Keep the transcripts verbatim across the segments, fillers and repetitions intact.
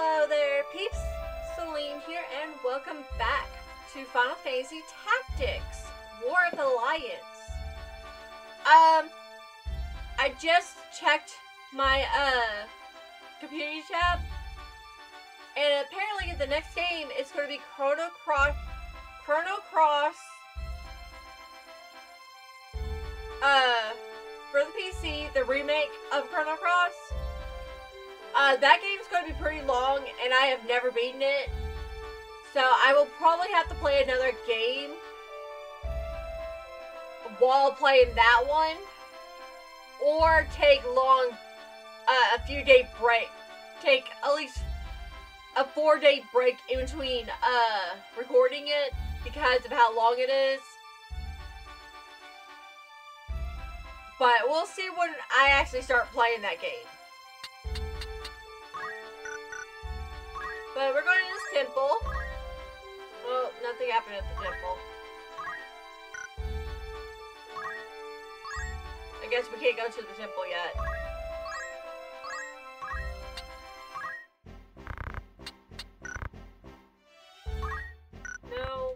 Hello there, peeps. Celine here, and welcome back to Final Fantasy Tactics: War of the Alliance. Um, I just checked my uh community tab, and apparently the next game is going to be Chrono Cross. Chrono Cross. Uh, for the P C, the remake of Chrono Cross. Uh, that game's going to be pretty long, and I have never beaten it. So I will probably have to play another game while playing that one. Or take long, uh, a few day break. Take at least a four day break in between, uh, recording it because of how long it is. But we'll see when I actually start playing that game. But we're going to this temple. Well, nothing happened at the temple. I guess we can't go to the temple yet. No.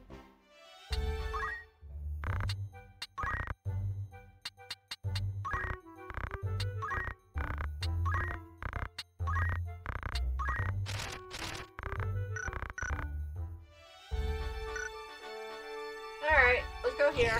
Alright, let's go here.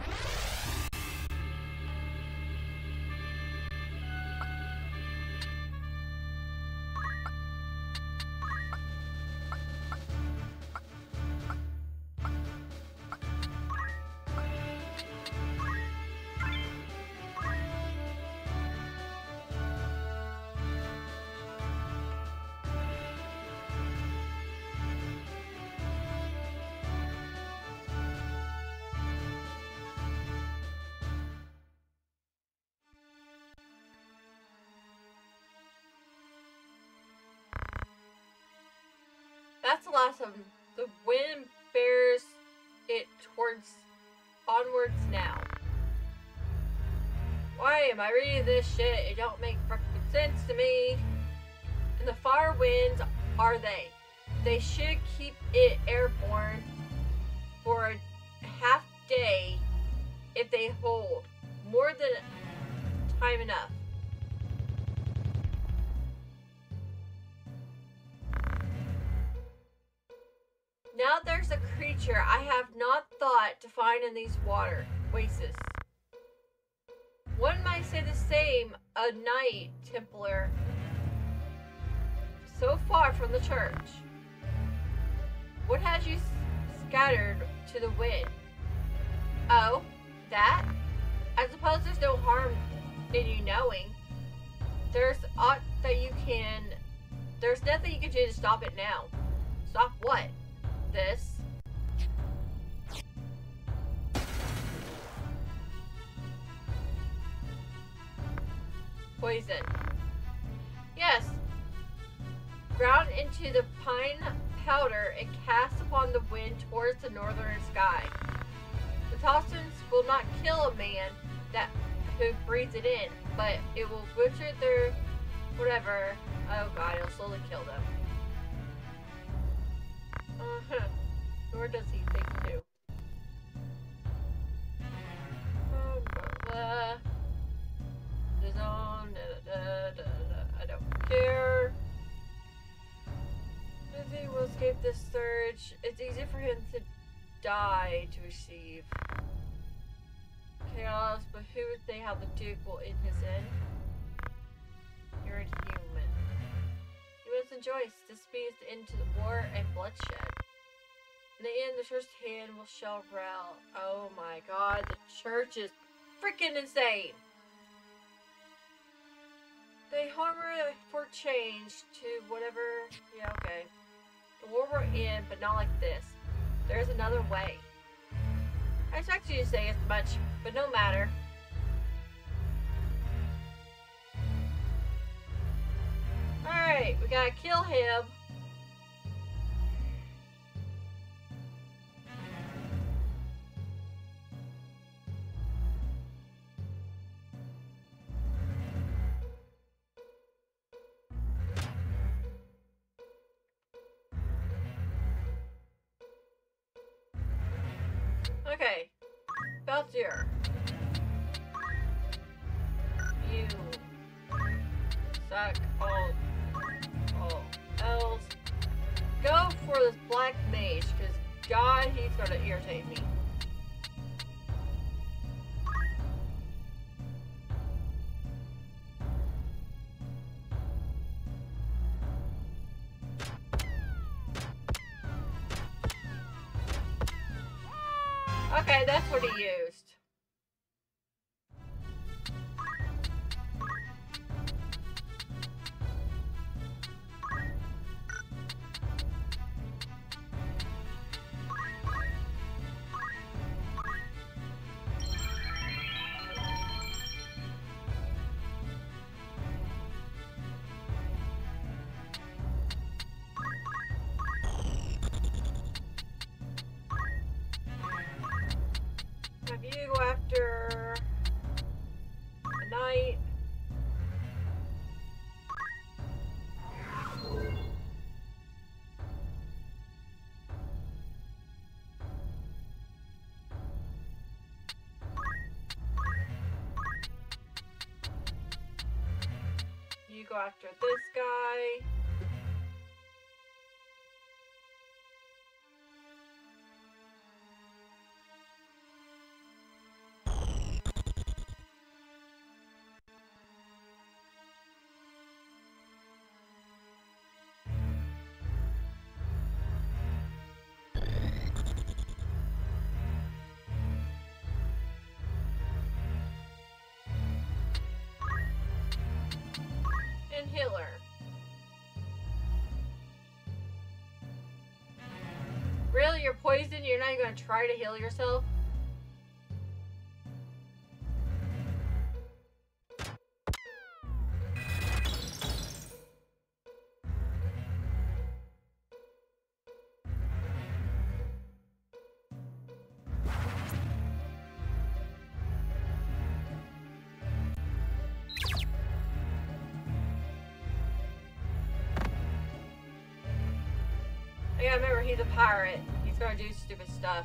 That's awesome. The wind bears it towards onwards now. Why am I reading this shit? It don't make fucking sense to me. And the far winds are they? They should keep it airborne for a half day if they hold more than time enough. Now there's a creature I have not thought to find in these water oases. One might say the same, a Knight Templar, so far from the church. What has you scattered to the wind? Oh, that? I suppose there's no harm in you knowing. There's aught that you can... There's nothing you can do to stop it now. Stop what? This. Poison. Yes. Ground into the pine powder and cast upon the wind towards the northern sky. The toxins will not kill a man that who breathes it in, but it will butcher their whatever. Oh god, it'll slowly kill them. Uh-huh. Nor does he think to. Oh, blah, the zone, da, da, da, da, I don't care. If he will escape this surge, it's easy for him to die to receive chaos, but who would think how the Duke will end his end? You're a human. You must enjoy this speeds into the war and bloodshed. In the end, the church's hand will shall rout. Oh my god, the church is freaking insane! They harbor for change to whatever... Yeah, okay. The war will end, but not like this. There's another way. I expect you to say as much, but no matter. Alright, we gotta kill him. Okay. Beltier. You suck all, all else. Go for this black mage, because God, he's gonna irritate me. Okay, that's what he used. Have you go after a knight? You go after this guy. And healer. Really? You're poisoned? You're not even gonna try to heal yourself? I gotta remember, he's a pirate. He's gonna do stupid stuff.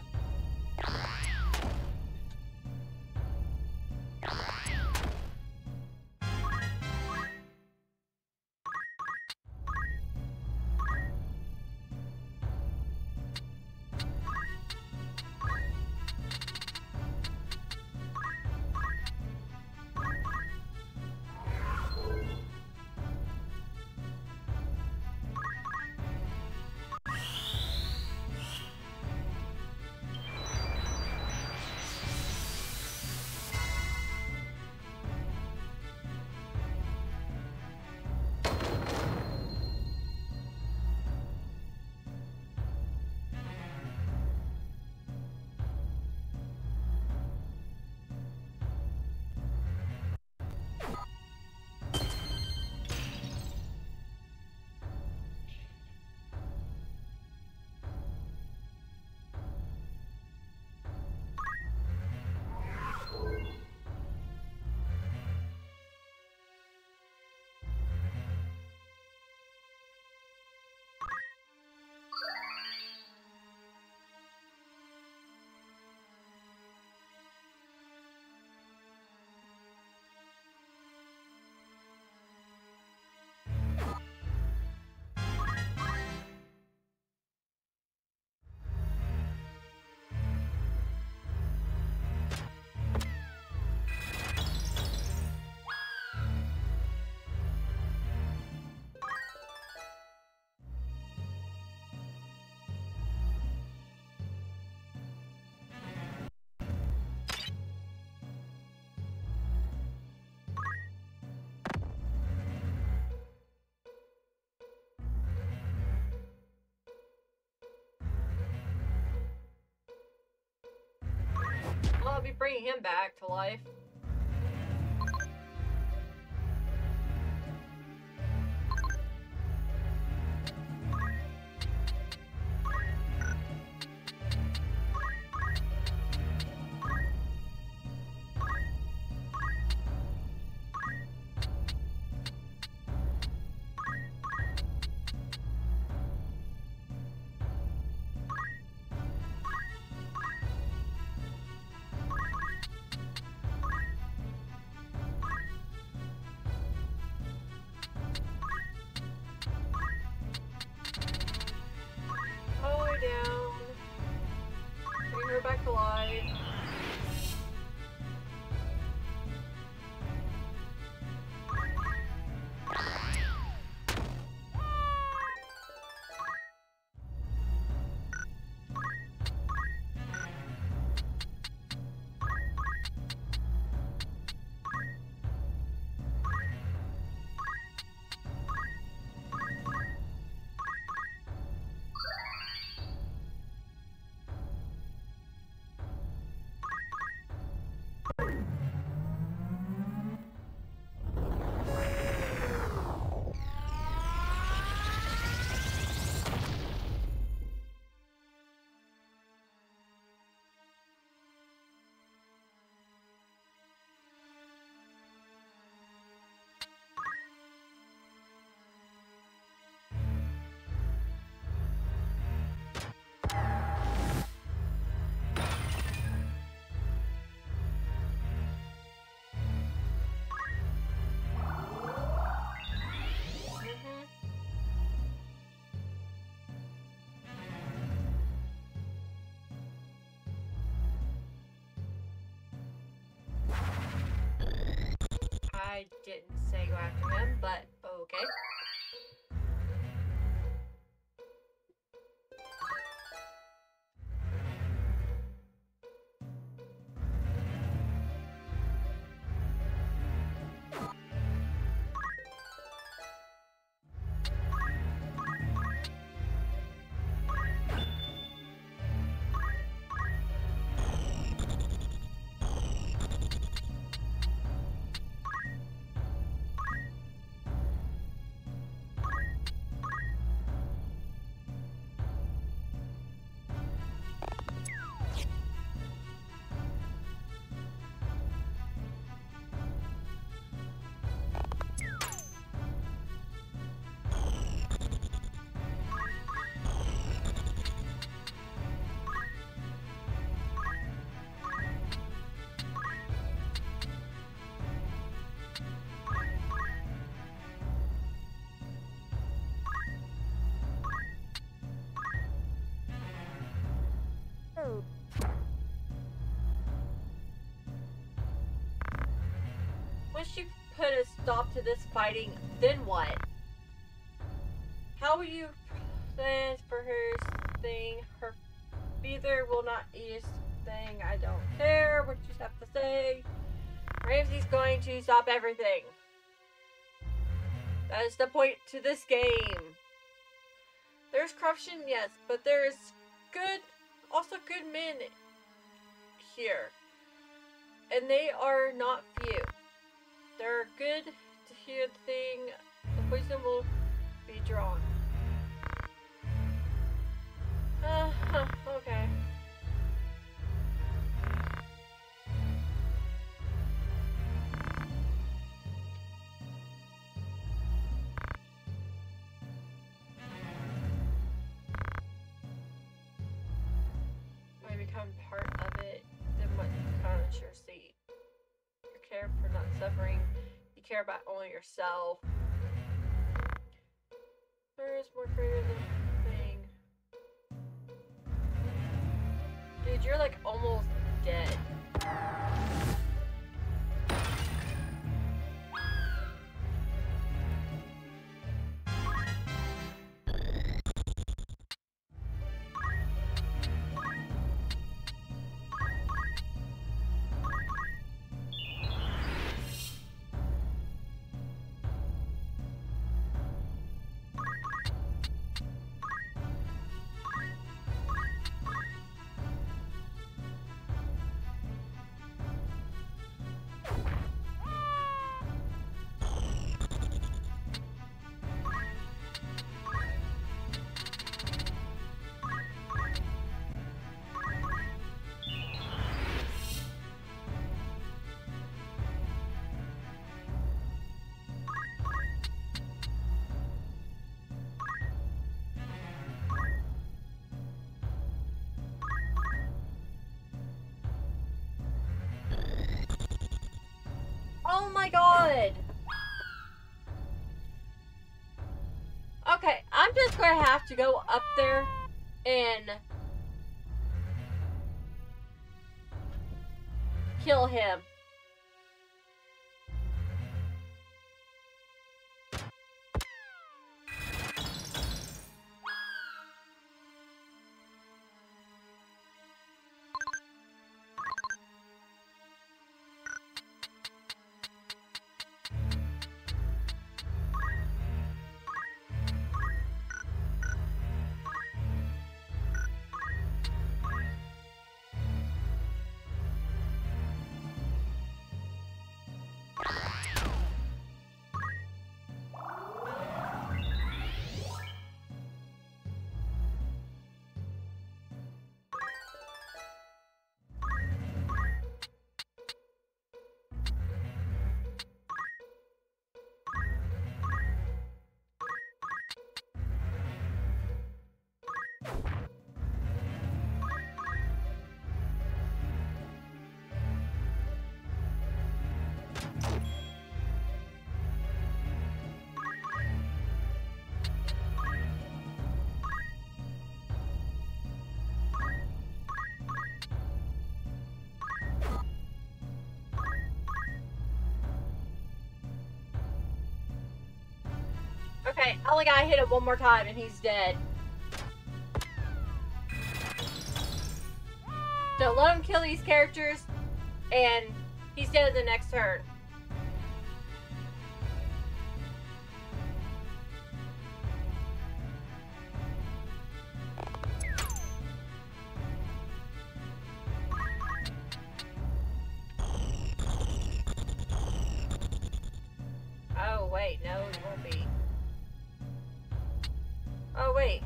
Well, I'll be bringing him back to life. I didn't say go after him, but okay. Once you put a stop to this fighting, then what? How will you plan for her thing? Her feather will not eat a thing. I don't care what you have to say. Ramsey's going to stop everything. That is the point to this game. There's corruption, yes, but there is good, also good men here. And they are not few. They're good to hear the thing. The poison will be drawn. Uh, huh, okay. When you become part of it, then what becomes your seat? You care for not suffering. You care about only yourself. There is more greater than thing. Dude, you're like almost dead. Oh my god! Okay, I'm just gonna have to go up there and kill him. I only gotta hit him one more time and he's dead. So let him kill these characters and he's dead in the next turn. Oh, wait, no, it won't be. Oh, wait.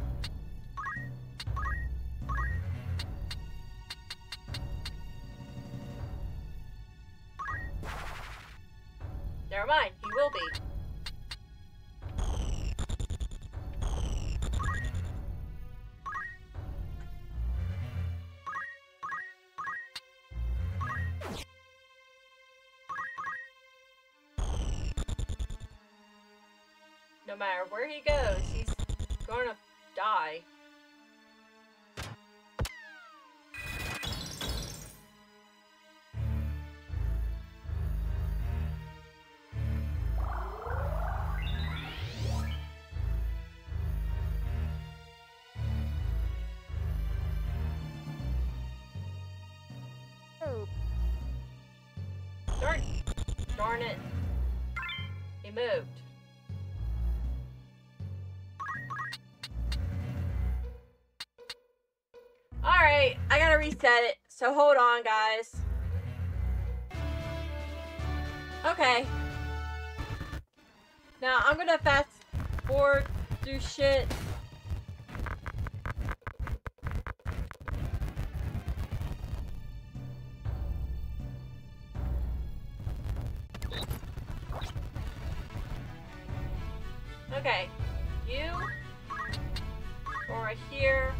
Never mind, he will be. No matter where he goes, he's gonna die. Darn, darn it. He moved. Alright, I gotta reset it, so hold on, guys. Okay. Now, I'm gonna fast forward through shit. Okay, you go right here.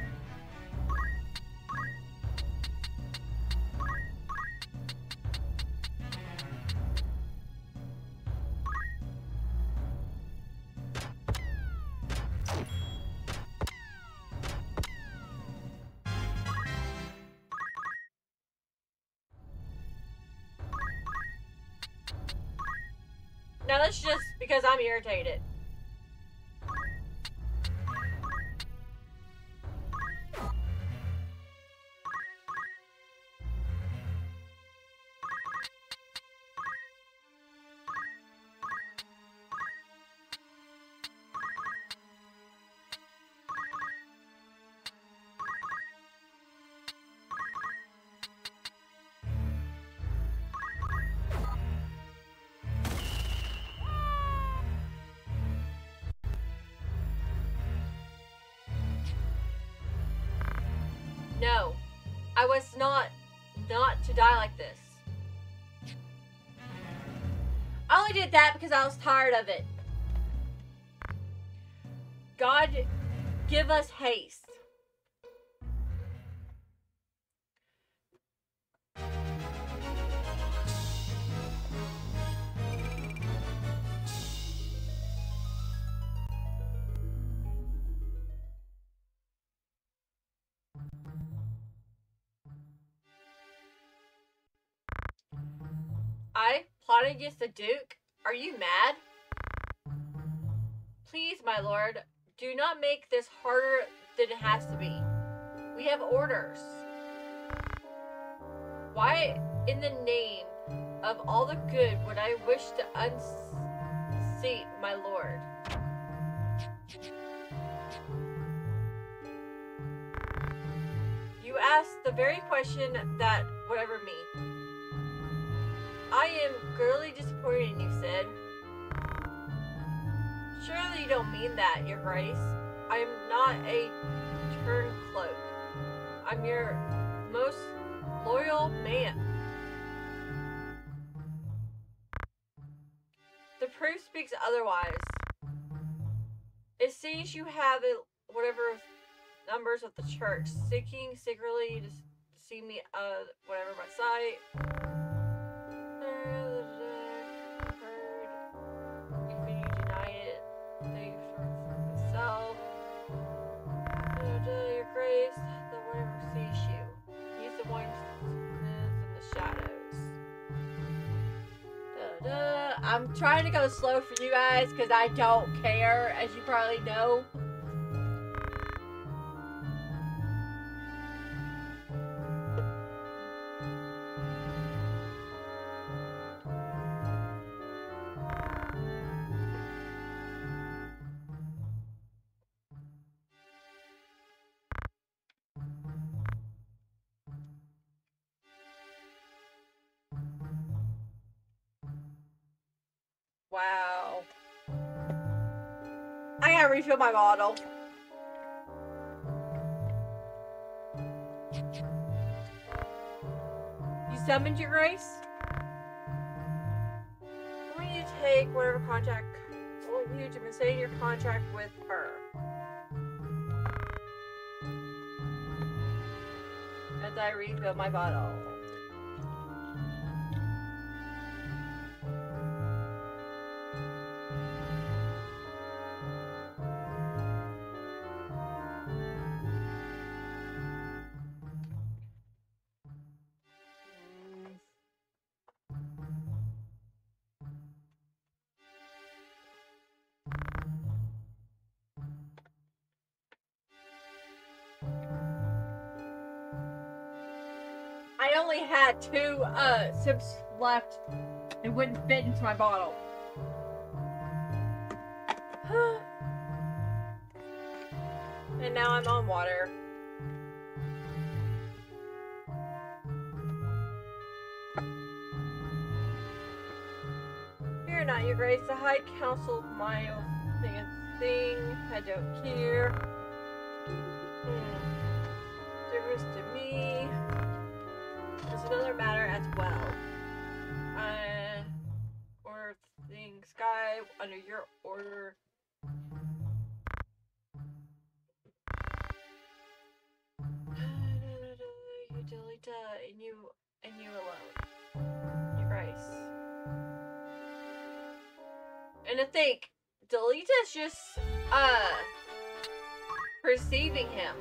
Now that's just because I'm irritated. No, I was not, not to die like this. I only did that because I was tired of it. God, give us haste. I plotted against the Duke? Are you mad? Please, my lord, do not make this harder than it has to be. We have orders. Why, in the name of all the good, would I wish to unseat my lord? You asked the very question that whatever me. I am greatly disappointed in you, Sid. Surely you don't mean that, Your Grace. I am not a turncloak. I'm your most loyal man. The proof speaks otherwise. It seems you have a, whatever numbers of the church seeking secretly to see me, uh, whatever by sight. Your Grace, the whatever sees you. He's the one who lives in the shadows. Da, da. I'm trying to go slow for you guys because I don't care, as you probably know. Wow. I gotta refill my bottle. You summoned your grace? I want you to take whatever contract I want you to rescind your contract with her. As I refill my bottle. I only had two uh, sips left. It wouldn't fit into my bottle. And now I'm on water. Fear not, your grace. The High Council of Miles thing and thing. I don't care. Hmm. Service to me. There's another matter as well. Uh, or thing sky under your order. You Delita and you and you alone. Your grace. And to think, Delita's just uh perceiving him.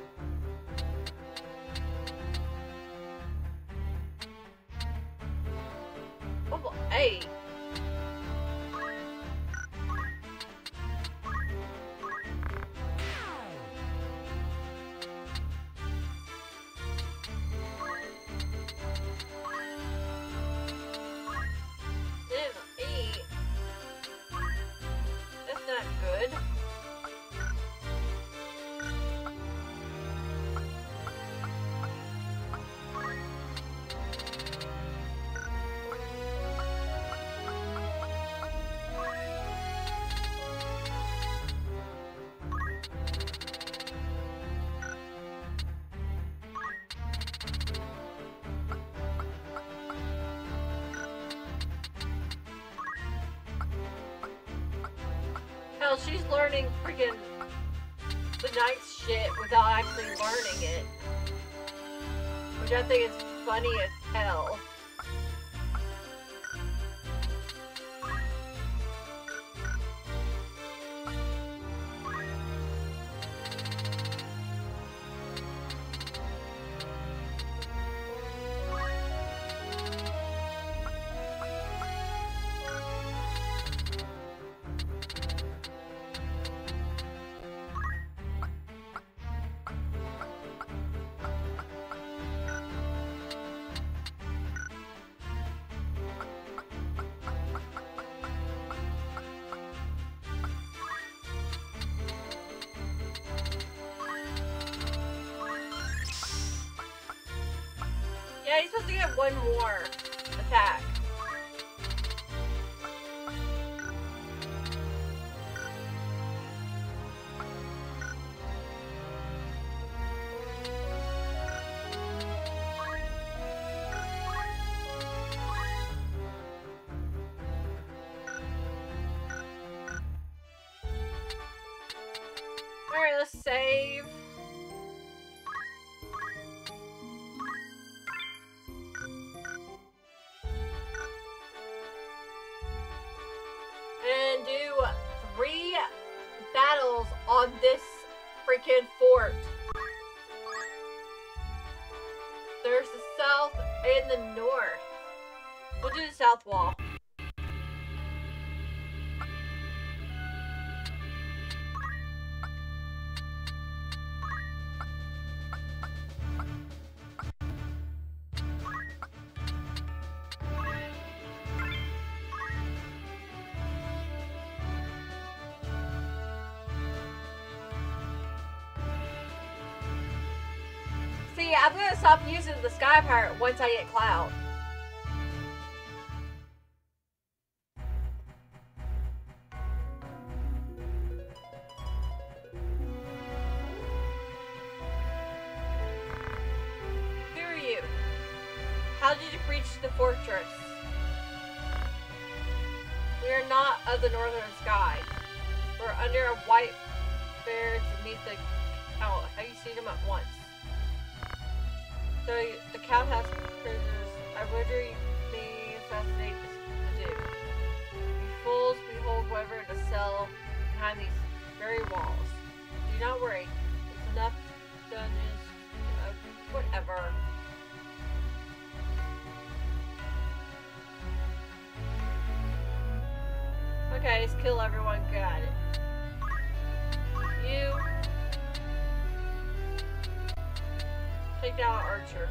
Oh, hey. That's not good. Hell, she's learning freaking the knight's shit without actually learning it. Which I think is funny as hell. Yeah, he's supposed to get one more attack. Alright, let's save. And do three battles on this freaking fort. There's the south and the north. We'll do the south wall. See, I'm gonna stop using the Sky Pirate once I get Cloud. Who are you? How did you breach the fortress? We are not of the northern sky. We're under a white bear to meet the cow. Have you seen him at once? So the cow has prisoners. I wonder you may assassinate the Duke. You fools, behold whatever to sell behind these very walls. Do not worry. There's enough dungeons. Uh, whatever. Okay, just kill everyone. Got it. You take down an archer.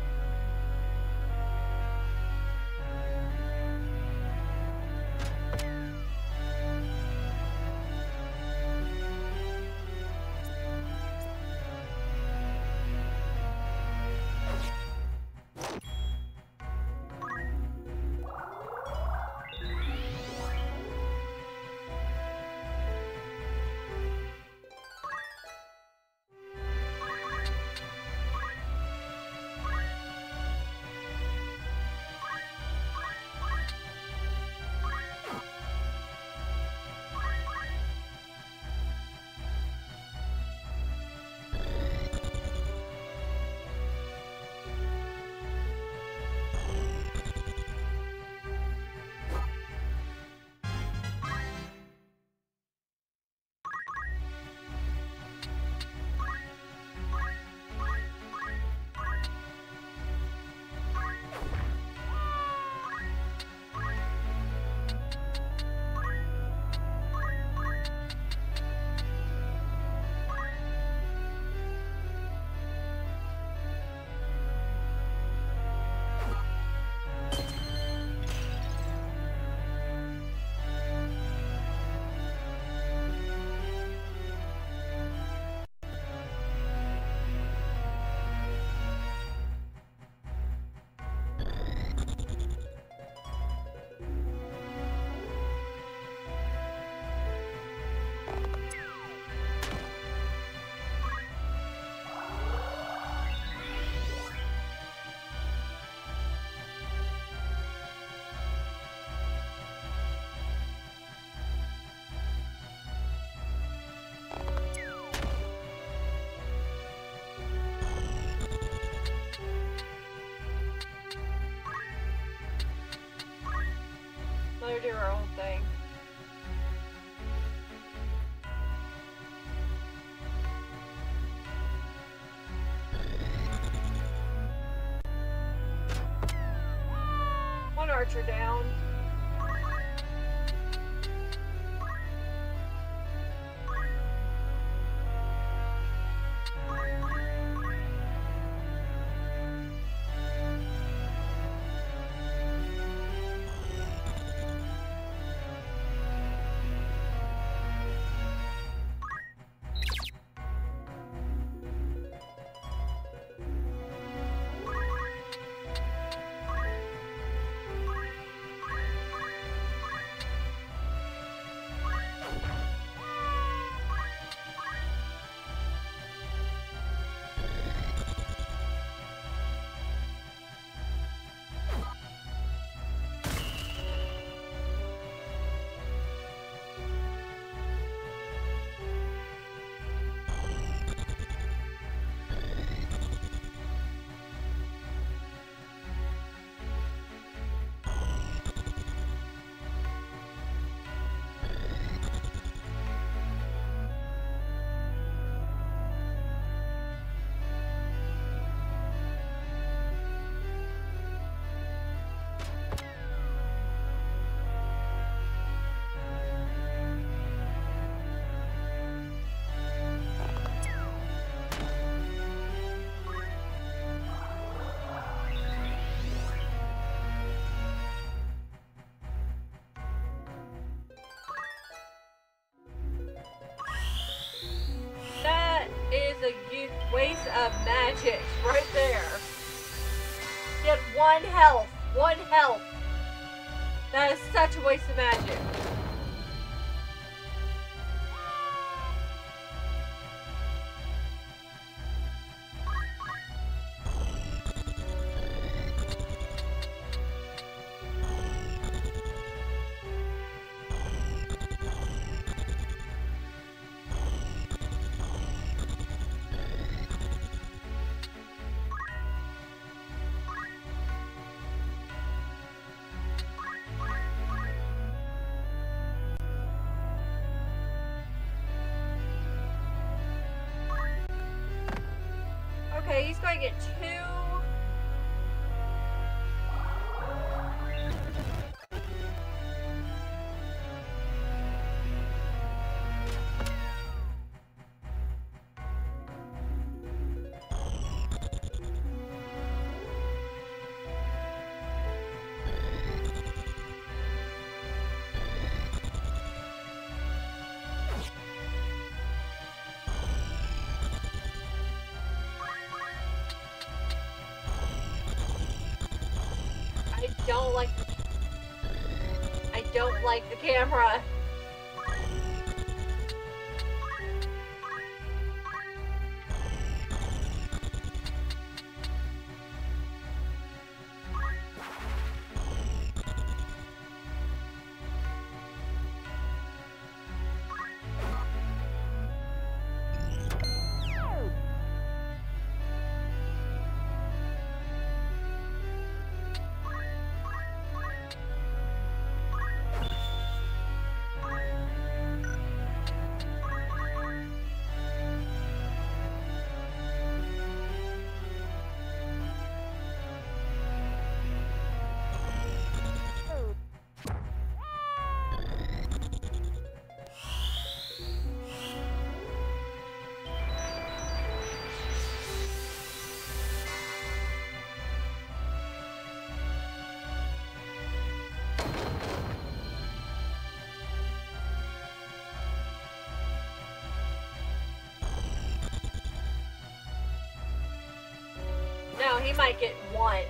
Let her do her own thing. One archer down. That is a waste of magic right there. one health. One health. That is such a waste of magic. Okay, he's going to get two. I don't like I don't like the camera. No, he might get one.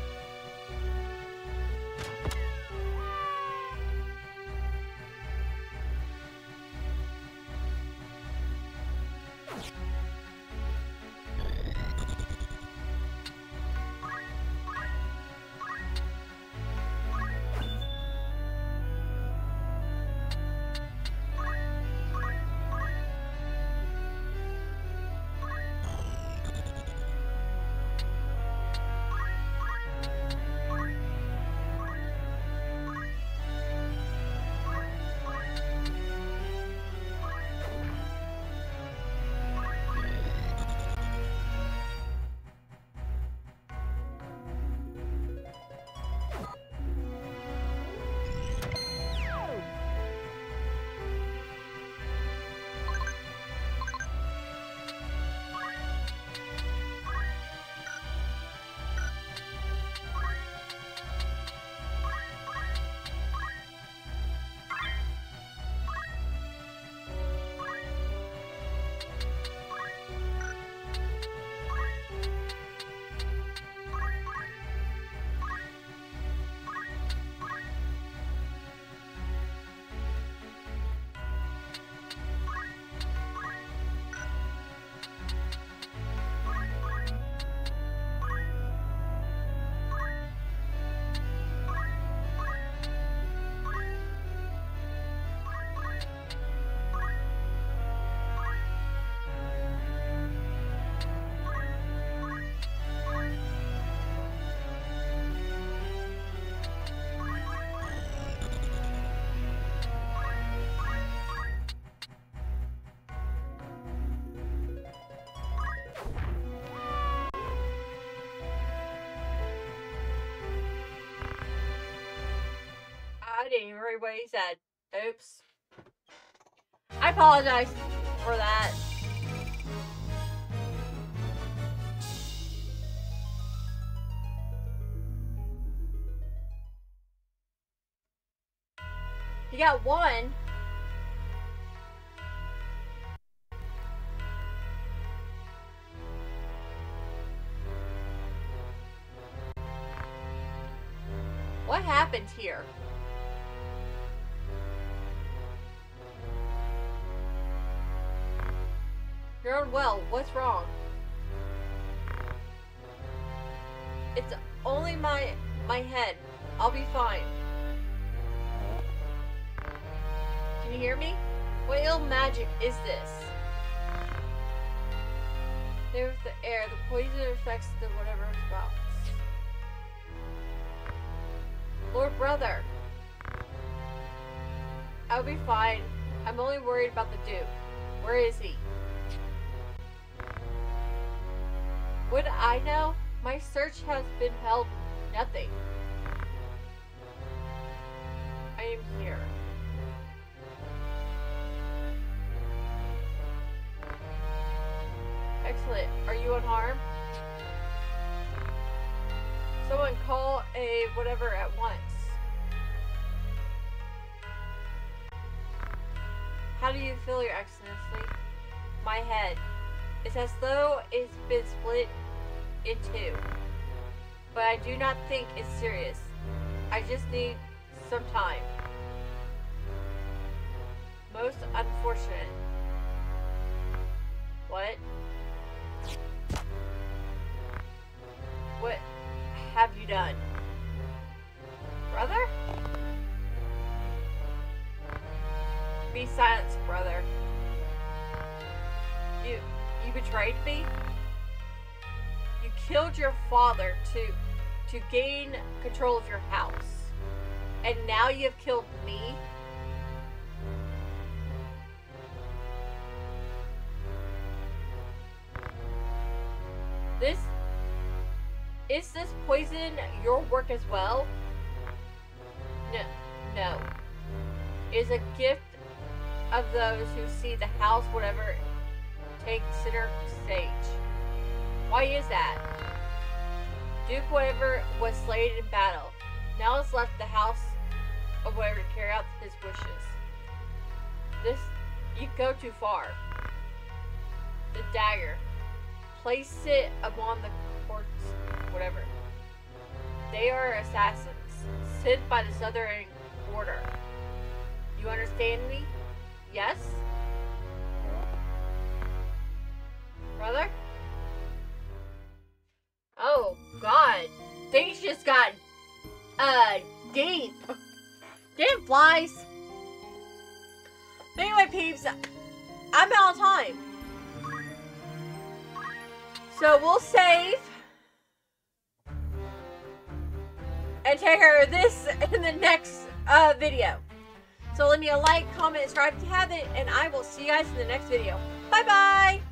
I didn't even read what he said. Oops. I apologize for that. You got one. What happened here? You're unwell. What's wrong? It's only my my head. I'll be fine. Can you hear me? What ill magic is this? There with the air, the poison affects the whatever it's about. Lord Brother. I'll be fine. I'm only worried about the Duke. Where is he? Would I know? My search has been held nothing. I am here. Excellent. Are you unharmed? Someone call a whatever at once. How do you feel, Your Excellency? My head. It's as though it's been split in two. But I do not think it's serious. I just need some time. Most unfortunate. What? What have you done? Brother? Be silenced, brother. You you betrayed me? You killed your father to to gain control of your house. And now you have killed me? This is this poison your work as well? No, no. It is a gift of those who see the house, whatever, take center stage. Why is that? Duke whatever was slain in battle. Now it's left the house of whatever to carry out his wishes. This, you go too far. The dagger. Place it among the courts, whatever. They are assassins, sent by the Southern Order. You understand me? Yes? Brother? Oh, God. Things just got, uh, deep. Damn flies. But anyway, peeps, I'm out of time. So we'll save and take care of this in the next uh, video. So leave me a like, comment, subscribe if you haven't, and I will see you guys in the next video. Bye bye!